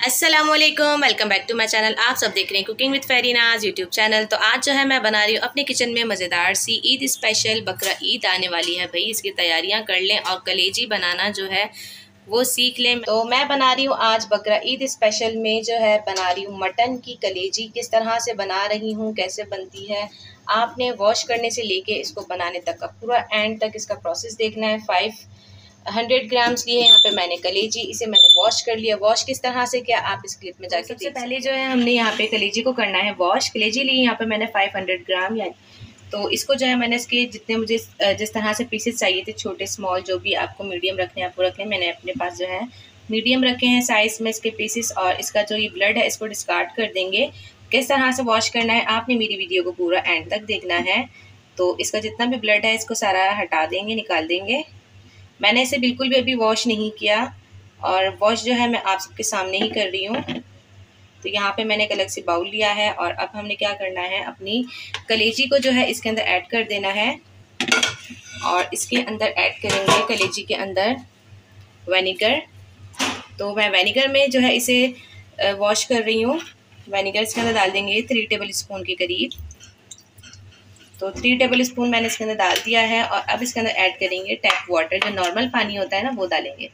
अस्सलामुअलैकुम, welcome back to my channel. आप सब देख रहे हैं cooking with Farinaz YouTube channel. तो आज जो है मैं बना रही हूँ अपने किचन में मज़ेदार सी ईद स्पेशल बकरा ईद आने वाली है भाई, इसकी तैयारियां कर लें और कलेजी बनाना जो है वो सीख लें। तो मैं बना रही हूँ आज बकरा ईद स्पेशल में जो है बना रही हूँ मटन की कलेजी। किस तरह से बना रही हूँ, कैसे बनती है, आपने वॉश करने से लेके इसको बनाने तक का पूरा एंड तक इसका प्रोसेस देखना है। 500 ग्राम्स लिए यहाँ पे मैंने कलेजी, इसे मैंने वॉश कर लिया। वॉश किस तरह से क्या आप इस क्लिप में जाके सबसे पहले जो है हमने यहाँ पे कलेजी को करना है वॉश। कलेजी ली यहाँ पे मैंने 500 ग्राम, या तो इसको जो है मैंने इसके जितने मुझे जिस तरह से पीसेस चाहिए थे, छोटे स्मॉल जो भी आपको मीडियम रखने हैं आपको रखने, मैंने अपने पास जो है मीडियम रखे हैं साइज़ में इसके पीसेस। और इसका जो ये ब्लड है इसको डिस्कार्ड कर देंगे। किस तरह से वॉश करना है आपने मेरी वीडियो को पूरा एंड तक देखना है। तो इसका जितना भी ब्लड है इसको सारा हटा देंगे, निकाल देंगे। मैंने इसे बिल्कुल भी अभी वॉश नहीं किया और वॉश जो है मैं आप सबके सामने ही कर रही हूँ। तो यहाँ पे मैंने एक अलग से बाउल लिया है और अब हमने क्या करना है, अपनी कलेजी को जो है इसके अंदर ऐड कर देना है। और इसके अंदर ऐड करेंगे कलेजी के अंदर विनेगर। तो मैं विनेगर में जो है इसे वॉश कर रही हूँ। विनेगर इसके अंदर डाल देंगे 3 टेबल स्पून के करीब। तो 3 टेबल स्पून मैंने इसके अंदर डाल दिया है और अब इसके अंदर ऐड करेंगे टैप वाटर, जो नॉर्मल पानी होता है ना वो डालेंगे।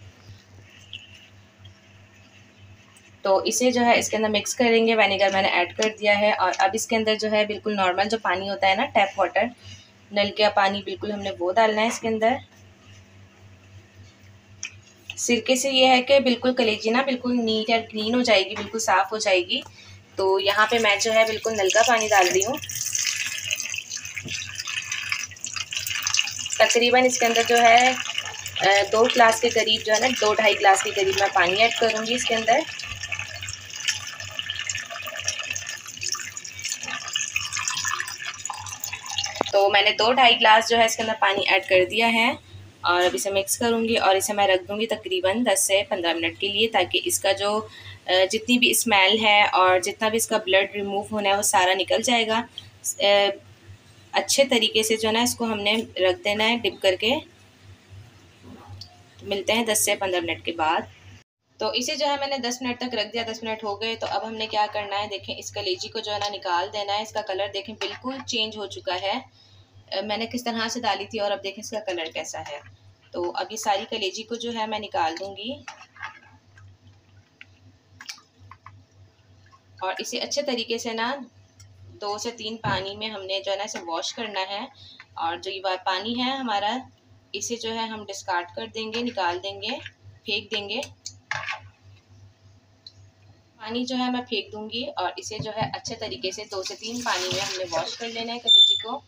तो इसे जो है इसके अंदर मिक्स करेंगे। विनेगर मैंने ऐड कर दिया है और अब इसके अंदर जो है बिल्कुल नॉर्मल जो पानी होता है ना, टैप वाटर, नल का पानी, बिल्कुल हमने वो डालना है इसके अंदर। सिरके से ये है कि बिल्कुल कलेजी ना बिल्कुल नीट एंड क्लीन हो जाएगी, बिल्कुल साफ़ हो जाएगी। तो यहाँ पे मैं जो है बिल्कुल नल का पानी डाल रही हूँ। तकरीबन इसके अंदर जो है 2 गिलास के करीब जो है ना, 2-2.5 गिलास के करीब मैं पानी ऐड करूँगी इसके अंदर। तो मैंने 2-2.5 गिलास जो है इसके अंदर पानी ऐड कर दिया है और अब इसे मिक्स करूँगी और इसे मैं रख दूँगी तकरीबन 10 से 15 मिनट के लिए, ताकि इसका जो जितनी भी स्मेल है और जितना भी इसका ब्लड रिमूव होना है वो सारा निकल जाएगा। अच्छे तरीके से जो है ना इसको हमने रख देना है डिप करके। तो मिलते हैं 10 से 15 मिनट के बाद। तो इसे जो है मैंने 10 मिनट तक रख दिया। 10 मिनट हो गए। तो अब हमने क्या करना है, देखें इस कलेजी को जो है ना निकाल देना है। इसका कलर देखें बिल्कुल चेंज हो चुका है। मैंने किस तरह से डाली थी और अब देखें इसका कलर कैसा है। तो अब ये सारी कलेजी को जो है मैं निकाल दूंगी और इसे अच्छे तरीके से ना 2 से 3 पानी में हमने जो है ना इसे वॉश करना है। और जो ये पानी है हमारा, इसे जो है हम डिस्कार्ड कर देंगे, निकाल देंगे, फेंक देंगे। पानी जो है मैं फेंक दूंगी और इसे जो है अच्छे तरीके से 2 से 3 पानी में हमने वॉश कर लेना है कलेजी को।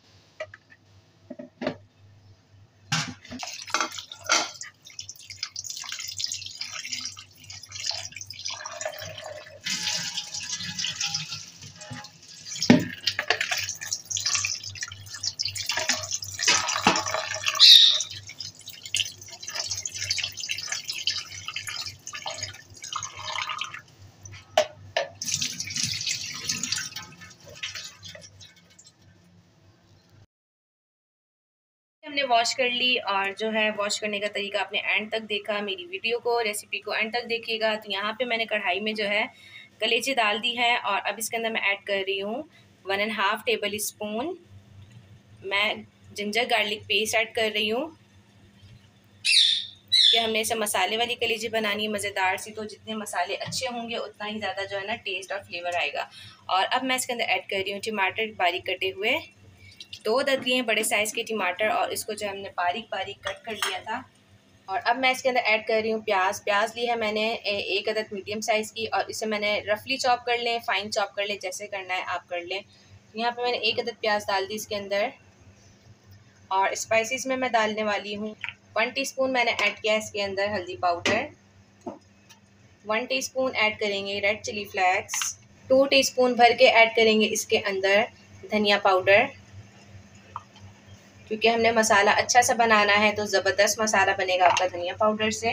हमने वॉश कर ली और जो है वॉश करने का तरीका आपने एंड तक देखा। मेरी वीडियो को, रेसिपी को एंड तक देखिएगा। तो यहाँ पे मैंने कढ़ाई में जो है कलेजी डाल दी है और अब इसके अंदर मैं ऐड कर रही हूँ 1.5 टेबल स्पून मैं जिंजर गार्लिक पेस्ट ऐड कर रही हूँ, क्योंकि हमने इसे मसाले वाली कलेजी बनानी है मज़ेदार सी। तो जितने मसाले अच्छे होंगे उतना ही ज़्यादा जो है ना टेस्ट और फ्लेवर आएगा। और अब मैं इसके अंदर ऐड कर रही हूँ टमाटर बारीक कटे हुए, 2 अदद लिए बड़े साइज़ के टमाटर और इसको जो हमने बारीक बारीक कट कर लिया था। और अब मैं इसके अंदर ऐड कर रही हूँ प्याज ली है मैंने 1 अदद मीडियम साइज़ की और इसे मैंने रफली चॉप कर लें, फाइन चॉप कर लें, जैसे करना है आप कर लें। यहाँ पे मैंने 1 अदद प्याज डाल दी इसके अंदर। और स्पाइसेस में मैं डालने वाली हूँ 1 टीस्पून मैंने ऐड किया है इसके अंदर हल्दी पाउडर, 1 टीस्पून ऐड करेंगे रेड चिली फ्लेक्स, 2 टीस्पून भर के ऐड करेंगे इसके अंदर धनिया पाउडर, क्योंकि हमने मसाला अच्छा सा बनाना है तो ज़बरदस्त मसाला बनेगा आपका धनिया पाउडर से।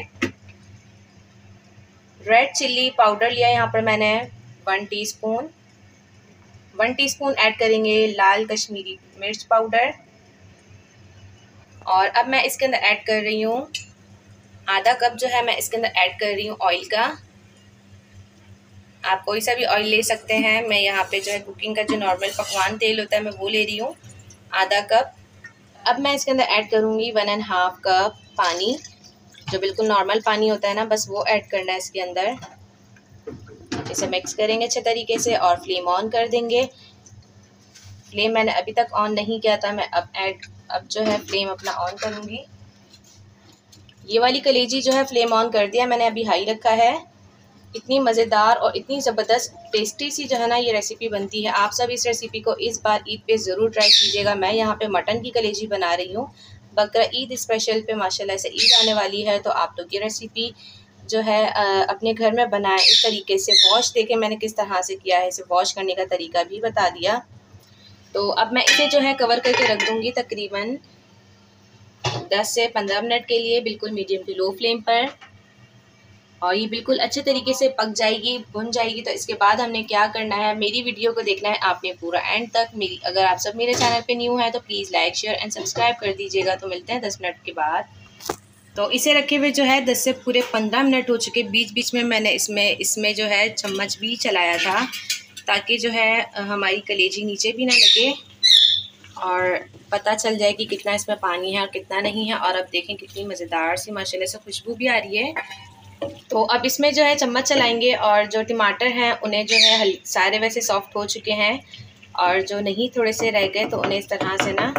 रेड चिल्ली पाउडर लिया यहाँ पर मैंने 1 टीस्पून। 1 टीस्पून ऐड करेंगे लाल कश्मीरी मिर्च पाउडर। और अब मैं इसके अंदर ऐड कर रही हूँ आधा कप जो है मैं इसके अंदर ऐड कर रही हूँ ऑयल का। आप कोई सा भी ऑयल ले सकते हैं। मैं यहाँ पे जो है कुकिंग का जो नॉर्मल पकवान तेल होता है मैं वो ले रही हूँ, आधा कप। अब मैं इसके अंदर ऐड करूँगी 1.5 कप पानी, जो बिल्कुल नॉर्मल पानी होता है ना, बस वो ऐड करना है इसके अंदर। इसे मिक्स करेंगे अच्छे तरीके से और फ्लेम ऑन कर देंगे। फ्लेम मैंने अभी तक ऑन नहीं किया था, मैं अब जो है फ्लेम अपना ऑन करूँगी। ये वाली कलेजी जो है फ्लेम ऑन कर दिया मैंने, अभी हाई रखा है। इतनी मज़ेदार और इतनी ज़बरदस्त टेस्टी सी जो है ना ये रेसिपी बनती है। आप सब इस रेसिपी को इस बार ईद पे ज़रूर ट्राई कीजिएगा। मैं यहाँ पे मटन की कलेजी बना रही हूँ बकरा ईद स्पेशल पे। माशाल्लाह से ईद आने वाली है, तो आप लोग ये रेसिपी जो है अपने घर में बनाएं इस तरीके से। वॉश देखें मैंने किस तरह से किया है, इसे वॉश करने का तरीका भी बता दिया। तो अब मैं इसे जो है कवर करके रख दूँगी तकरीबन 10 से 15 मिनट के लिए, बिल्कुल मीडियम टू लो फ्लेम पर। और ये बिल्कुल अच्छे तरीके से पक जाएगी, भुन जाएगी। तो इसके बाद हमने क्या करना है, मेरी वीडियो को देखना है आपने पूरा एंड तक। अगर आप सब मेरे चैनल पे न्यू हैं तो please like share and subscribe कर दीजिएगा। तो मिलते हैं 10 मिनट के बाद। तो इसे रखे हुए जो है 10 से पूरे 15 मिनट हो चुके। बीच बीच में मैंने इसमें जो है चम्मच भी चलाया था, ताकि जो है हमारी कलेजी नीचे भी ना लगे और पता चल जाए कि कितना इसमें पानी है और कितना नहीं है। और अब देखें कितनी मज़ेदार सी माशाल्लाह से खुशबू भी आ रही है। तो अब इसमें जो है चम्मच चलाएंगे और जो टमाटर हैं उन्हें जो है सारे वैसे सॉफ्ट हो चुके हैं, और जो नहीं थोड़े से रह गए तो उन्हें इस तरह से ना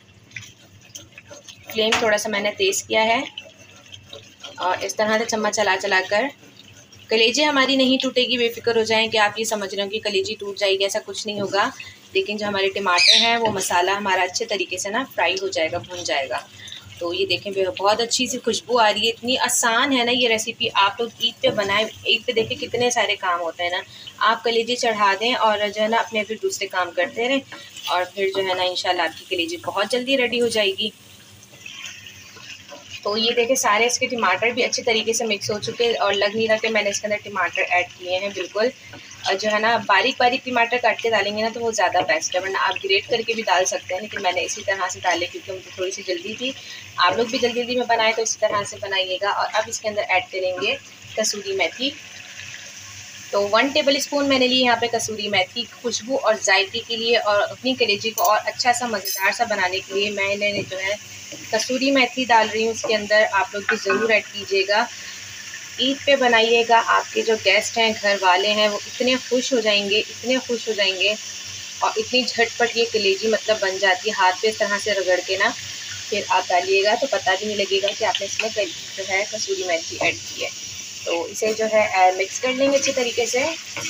फ्लेम थोड़ा सा मैंने तेज़ किया है और इस तरह से चम्मच चला चला कर। कलेजी हमारी नहीं टूटेगी, बेफिक्र हो जाएं कि आप ये समझ रहे हो कि कलेजी टूट जाएगी, ऐसा कुछ नहीं होगा। लेकिन जो हमारे टमाटर हैं वो मसाला हमारा अच्छे तरीके से ना फ्राई हो जाएगा, भुन जाएगा। तो ये देखें बहुत अच्छी सी खुशबू आ रही है। इतनी आसान है ना ये रेसिपी, आप लोग ईद पे बनाएं। ईद पे देखें कितने सारे काम होते हैं ना, आप कलेजी चढ़ा दें और जो है ना अपने फिर दूसरे काम करते रहें, और फिर जो है ना इंशाल्लाह आपकी कलेजी बहुत जल्दी रेडी हो जाएगी। तो ये देखें सारे इसके टमाटर भी अच्छे तरीके से मिक्स हो चुके हैं और लग नहीं रहा कि मैंने इसके अंदर टमाटर ऐड किए हैं बिल्कुल। और जो है ना बारीक बारीक टमाटर काट के डालेंगे ना तो वो ज़्यादा बेस्ट है, वरना आप ग्रेट करके भी डाल सकते हैं, लेकिन मैंने इसी तरह से डाले क्योंकि मुझे थोड़ी सी जल्दी थी। आप लोग भी जल्दी जल्दी में बनाए तो इसी तरह से बनाइएगा। और अब इसके अंदर ऐड करेंगे कसूरी मेथी। तो 1 टेबल स्पून मैंने ली यहाँ पे कसूरी मेथी, खुशबू और जायके के लिए और अपनी कलेजी को और अच्छा सा मज़ेदार सा बनाने के लिए मैंने जो है कसूरी मेथी डाल रही हूँ उसके अंदर। आप लोग भी ज़रूर ऐड कीजिएगा, ईद पे बनाइएगा। आपके जो गेस्ट हैं, घर वाले हैं, वो इतने खुश हो जाएंगे, इतने खुश हो जाएंगे। और इतनी झटपट ये कलेजी मतलब बन जाती है, हाथ पे इस तरह से रगड़ के ना फिर आप डालिएगा तो पता भी नहीं लगेगा कि आपने इसमें जो है कसूरी मेथी ऐड की है। तो इसे जो है मिक्स कर लेंगे अच्छे तरीके से।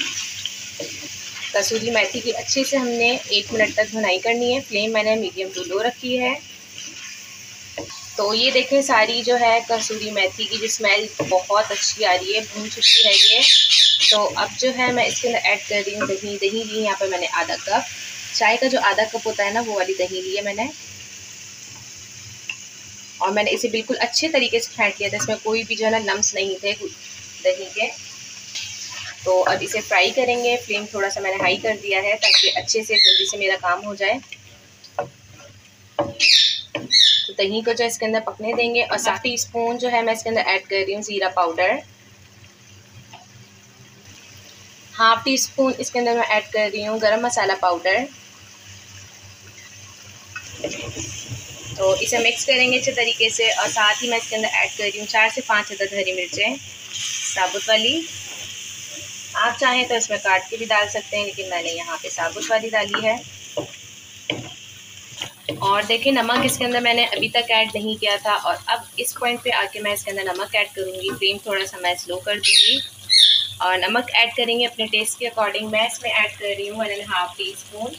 कसूरी मेथी की अच्छे से हमने 1 मिनट तक भुनाई करनी है। फ्लेम मैंने मीडियम टू लो रखी है। तो ये देखें सारी जो है कसूरी मेथी की जो स्मेल बहुत अच्छी आ रही है, भून चुकी है ये। तो अब जो है मैं इसके अंदर ऐड कर रही हूँ दही। दही ली यहाँ पे मैंने आधा कप, चाय का जो आधा कप होता है ना वो वाली दही ली है मैंने। और मैंने इसे बिल्कुल अच्छे तरीके से फेंट लिया था, इसमें कोई भी जो है ना लम्स नहीं थे दही के। तो अब इसे फ्राई करेंगे। फ्लेम थोड़ा सा मैंने हाई कर दिया है ताकि अच्छे से जल्दी से मेरा काम हो जाए। तो दही को जो इसके अंदर पकने देंगे। और 7 टीस्पून जो है मैं इसके अंदर ऐड कर रही हूँ ज़ीरा पाउडर। 1/2 टीस्पून इसके अंदर मैं ऐड कर रही हूँ गरम मसाला पाउडर। तो इसे मिक्स करेंगे अच्छे तरीके से। और साथ ही मैं इसके अंदर ऐड कर रही हूँ 4 से 5 अदद हरी मिर्चें साबुत वाली। आप चाहें तो इसमें काट के भी डाल सकते हैं, लेकिन मैंने यहाँ पे साबुत वाली डाली है। और देखिए नमक इसके अंदर मैंने अभी तक ऐड नहीं किया था, और अब इस पॉइंट पे आके मैं इसके अंदर नमक ऐड करूँगी। फ्लेम थोड़ा सा मैं स्लो कर दूँगी और नमक ऐड करेंगे अपने टेस्ट के अकॉर्डिंग। मैं इसमें ऐड कर रही हूँ 1.5 टीस्पून।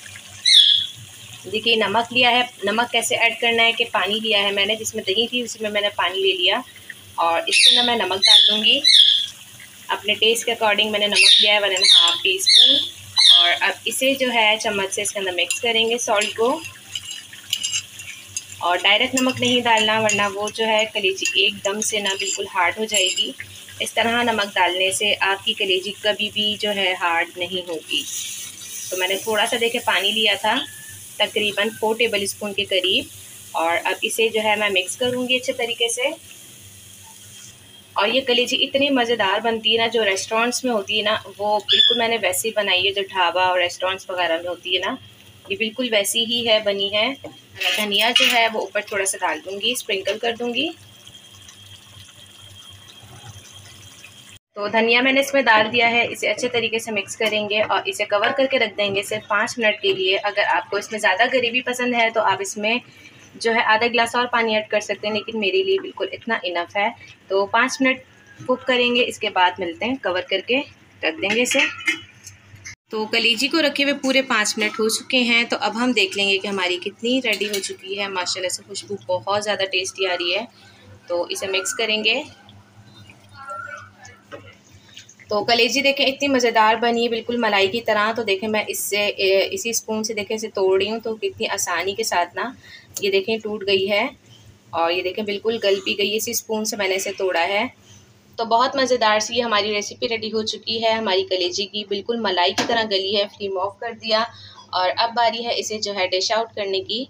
देखिए नमक लिया है। नमक कैसे ऐड करना है कि पानी लिया है मैंने, जिसमें दही थी उसमें मैंने पानी ले लिया और इसके अंदर मैं नमक डाल दूँगी अपने टेस्ट के अकॉर्डिंग। मैंने नमक लिया है 1.5 टीस्पून। और अब इसे जो है चम्मच से इसके अंदर मिक्स करेंगे सॉल्ट को। और डायरेक्ट नमक नहीं डालना, वरना वो जो है कलेजी एकदम से ना बिल्कुल हार्ड हो जाएगी। इस तरह नमक डालने से आपकी कलेजी कभी भी जो है हार्ड नहीं होगी। तो मैंने थोड़ा सा देखे पानी लिया था, तकरीबन 4 टेबल स्पून के करीब। और अब इसे जो है मैं मिक्स करूँगी अच्छे तरीके से। और ये कलेजी इतनी मज़ेदार बनती है ना, जो रेस्टोरेंट्स में होती है ना, वो बिल्कुल मैंने वैसे ही बनाई है जो ढाबा और रेस्टोरेंट्स वगैरह में होती है ना, ये बिल्कुल वैसी ही है बनी है। धनिया जो है वो ऊपर थोड़ा सा डाल दूँगी, स्प्रिंकल कर दूँगी। तो धनिया मैंने इसमें डाल दिया है, इसे अच्छे तरीके से मिक्स करेंगे और इसे कवर करके रख देंगे सिर्फ 5 मिनट के लिए। अगर आपको इसमें ज़्यादा ग्रेवी पसंद है तो आप इसमें जो है आधा गिलास और पानी ऐड कर सकते हैं, लेकिन मेरे लिए बिल्कुल इतना इनफ है। तो 5 मिनट कुक करेंगे, इसके बाद मिलते हैं, कवर करके रख देंगे इसे। तो कलेजी को रखे हुए पूरे 5 मिनट हो चुके हैं। तो अब हम देख लेंगे कि हमारी कितनी रेडी हो चुकी है। माशाल्लाह से खुशबू बहुत ज़्यादा टेस्टी आ रही है। तो इसे मिक्स करेंगे। तो कलेजी देखें इतनी मज़ेदार बनी है, बिल्कुल मलाई की तरह। तो देखें मैं इससे इसी स्पून से देखें इसे तोड़ रही हूँ, तो कितनी आसानी के साथ ना ये देखें टूट गई है। और ये देखें बिल्कुल गल भी गई है, इसी स्पून से मैंने इसे तोड़ा है। तो बहुत मज़ेदार सी हमारी रेसिपी रेडी हो चुकी है। हमारी कलेजी की बिल्कुल मलाई की तरह गली है, फ्लेम ऑफ कर दिया। और अब बारी है इसे जो है डिश आउट करने की।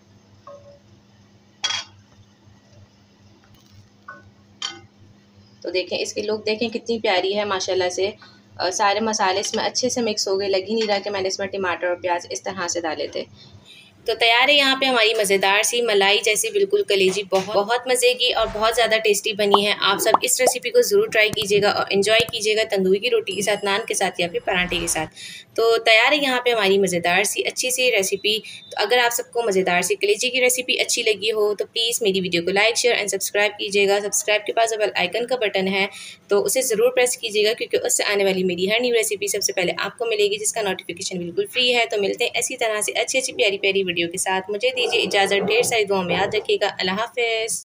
तो देखें इसकी लुक देखें कितनी प्यारी है माशाल्लाह से। सारे मसाले इसमें अच्छे से मिक्स हो गए, लग ही नहीं रहा कि मैंने इसमें टमाटर और प्याज इस तरह से डाले थे। तो तैयार है यहाँ पे हमारी मज़ेदार सी मलाई जैसी बिल्कुल कलेजी, बहुत मज़े की और बहुत ज़्यादा टेस्टी बनी है। आप सब इस रेसिपी को ज़रूर ट्राई कीजिएगा और इन्जॉय कीजिएगा तंदूरी की रोटी के साथ, नान के साथ या फिर पराठे के साथ। तो तैयार है यहाँ पे हमारी मज़ेदार सी अच्छी सी रेसिपी। तो अगर आप सबको मज़ेदार सी कलेजी की रेसिपी अच्छी लगी हो तो प्लीज़ मेरी वीडियो को लाइक शेयर एंड सब्सक्राइब कीजिएगा। सब्सक्राइब के पास बेल आइकन का बटन है तो उसे ज़रूर प्रेस कीजिएगा, क्योंकि उससे आने वाली मेरी हर न्यू रेसिपी सबसे पहले आपको मिलेगी, जिसका नोटिफिकेशन बिल्कुल फ्री है। तो मिलते हैं ऐसी तरह से अच्छी अच्छी प्यारी प्यारी वीडियो के साथ। मुझे दीजिए इजाज़त, ढेर सारी दुआओं में याद रखिएगा। अल्लाह हाफ़िज़।